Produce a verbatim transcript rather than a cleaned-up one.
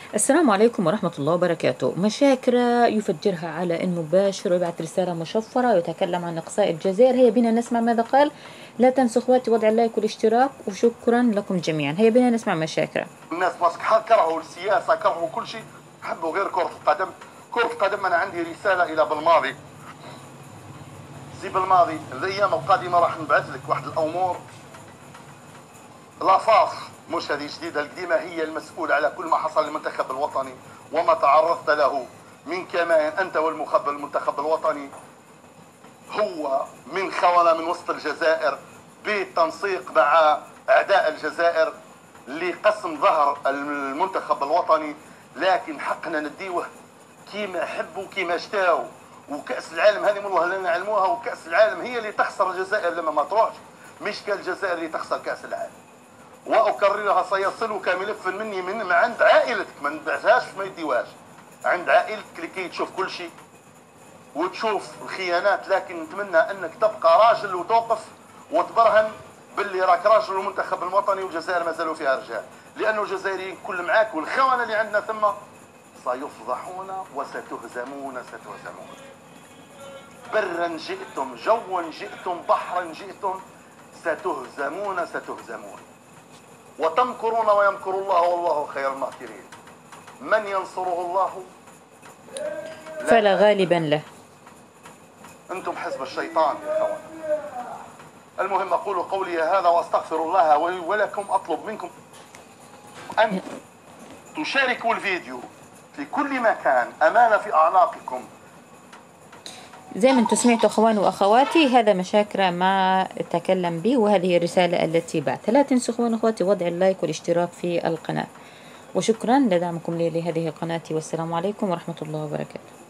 السلام عليكم ورحمة الله وبركاته. مشاكرة يفجرها على إن مباشر ويبعث رسالة مشفرة ويتكلم عن إقصاء الجزائر. هيا بنا نسمع ماذا قال. لا تنسوا اخواتي وضع اللايك والاشتراك، وشكرا لكم جميعا. هيا بنا نسمع مشاكرة. الناس ماسك كرهوا السياسة، كرهوا كل شيء، حبوا غير كرة القدم. كرة القدم أنا عندي رسالة إلى بالماضي. زي بالماضي الأيام القادمة راح نبعث لك واحد الأمور. لاصاص مش هذه جديدة، القديمة هي المسؤولة على كل ما حصل للمنتخب الوطني وما تعرضت له من كمان أنت والمخبر المنتخب الوطني. هو من خونة من وسط الجزائر بالتنسيق مع أعداء الجزائر لقسم ظهر المنتخب الوطني، لكن حقنا نديوه كيما حبوا كيما اشتاو. وكأس العالم هذه والله لا نعلموها، وكأس العالم هي اللي تخسر الجزائر لما ما تروحش، مش كالجزائر اللي تخسر كأس العالم. وأكررها سيصلك ملف مني من عند عائلتك، ما نبعثهاش ما يديوهاش عند عائلتك لكي تشوف كل شيء وتشوف الخيانات. لكن نتمنى انك تبقى راجل وتوقف وتبرهن باللي راك راجل، والمنتخب الوطني والجزائر ما زالوا فيها رجال، لانه الجزائريين كل معاك، والخونه اللي عندنا ثم سيفضحون وستهزمون ستهزمون. برا جئتم، جوا جئتم، بحرا جئتم، ستهزمون ستهزمون. وتمكرون ويمكر الله والله خير الماكرين. من ينصره الله فلا غالبا له. انتم حزب الشيطان يا اخوان. المهم اقول قولي هذا واستغفر الله ولكم. اطلب منكم ان تشاركوا الفيديو في كل مكان، امانه في اعناقكم. زي ما انتم سمعتوا اخوان واخواتي، هذا مشاكرة ما تكلم به، وهذه الرسالة التي بعثها. لا تنسوا اخوان واخواتي وضع اللايك والاشتراك في القناة، وشكرا لدعمكم لي لهذه القناة، والسلام عليكم ورحمة الله وبركاته.